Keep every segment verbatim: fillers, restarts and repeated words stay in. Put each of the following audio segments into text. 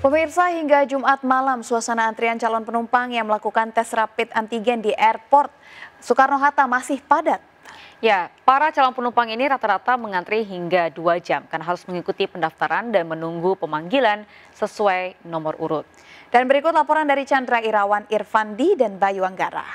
Pemirsa, hingga Jumat malam suasana antrian calon penumpang yang melakukan tes rapid antigen di airport Soekarno-Hatta masih padat. Ya, para calon penumpang ini rata-rata mengantri hingga dua jam karena harus mengikuti pendaftaran dan menunggu pemanggilan sesuai nomor urut. Dan berikut laporan dari Chandra Irawan Irfandi dan Bayu Anggara.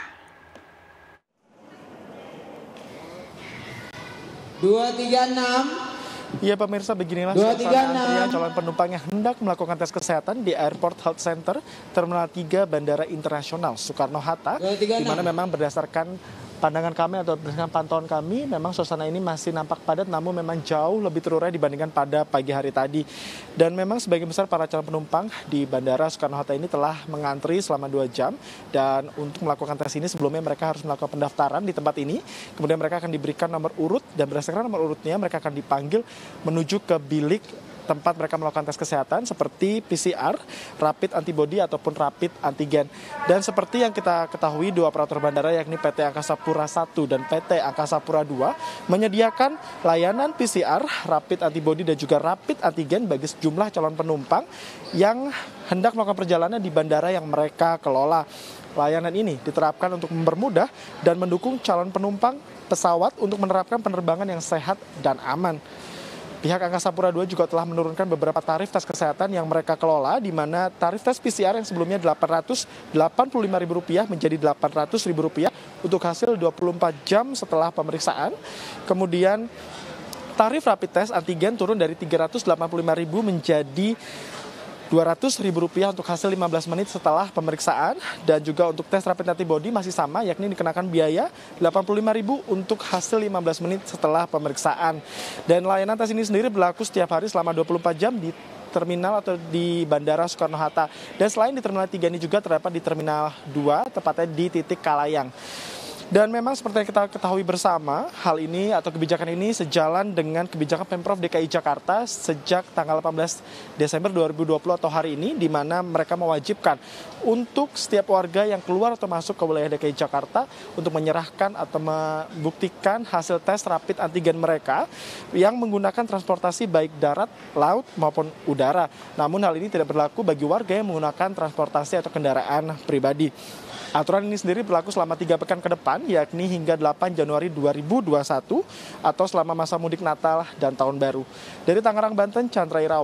dua tiga enam Ya pemirsa, beginilah suasana antrian calon penumpang yang hendak melakukan tes kesehatan di Airport Health Center Terminal tiga Bandara Internasional Soekarno-Hatta, di mana memang berdasarkan pandangan kami atau berdasarkan pantauan kami, memang suasana ini masih nampak padat, namun memang jauh lebih terurai dibandingkan pada pagi hari tadi. Dan memang sebagian besar para calon penumpang di Bandara Soekarno-Hatta ini telah mengantri selama dua jam, dan untuk melakukan tes ini sebelumnya mereka harus melakukan pendaftaran di tempat ini, kemudian mereka akan diberikan nomor urut, dan berdasarkan nomor urutnya mereka akan dipanggil menuju ke bilik tempat mereka melakukan tes kesehatan seperti P C R, rapid antibody ataupun rapid antigen. Dan seperti yang kita ketahui, dua operator bandara yakni P T Angkasa Pura satu dan P T Angkasa Pura dua menyediakan layanan P C R, rapid antibody dan juga rapid antigen bagi sejumlah calon penumpang yang hendak melakukan perjalanan di bandara yang mereka kelola. Layanan ini diterapkan untuk mempermudah dan mendukung calon penumpang pesawat untuk menerapkan penerbangan yang sehat dan aman. Pihak Angkasa Pura dua juga telah menurunkan beberapa tarif tes kesehatan yang mereka kelola, di mana tarif tes P C R yang sebelumnya delapan ratus delapan puluh lima ribu rupiah menjadi delapan ratus ribu rupiah untuk hasil dua puluh empat jam setelah pemeriksaan. Kemudian tarif rapid test antigen turun dari tiga ratus delapan puluh lima ribu menjadi dua ratus ribu rupiah untuk hasil lima belas menit setelah pemeriksaan, dan juga untuk tes rapid antibody masih sama, yakni dikenakan biaya delapan puluh lima ribu untuk hasil lima belas menit setelah pemeriksaan. Dan layanan tes ini sendiri berlaku setiap hari selama dua puluh empat jam di terminal atau di Bandara Soekarno-Hatta. Dan selain di Terminal tiga ini juga terdapat di Terminal dua, tepatnya di titik Kalayang. Dan memang seperti yang kita ketahui bersama, hal ini atau kebijakan ini sejalan dengan kebijakan Pemprov D K I Jakarta sejak tanggal delapan belas Desember dua ribu dua puluh atau hari ini, di mana mereka mewajibkan untuk setiap warga yang keluar atau masuk ke wilayah D K I Jakarta untuk menyerahkan atau membuktikan hasil tes rapid antigen mereka yang menggunakan transportasi baik darat, laut maupun udara. Namun hal ini tidak berlaku bagi warga yang menggunakan transportasi atau kendaraan pribadi. Aturan ini sendiri berlaku selama tiga pekan ke depan, yakni hingga delapan Januari dua ribu dua puluh satu atau selama masa mudik Natal dan Tahun Baru. Dari Tangerang, Banten, Chandra Irawan.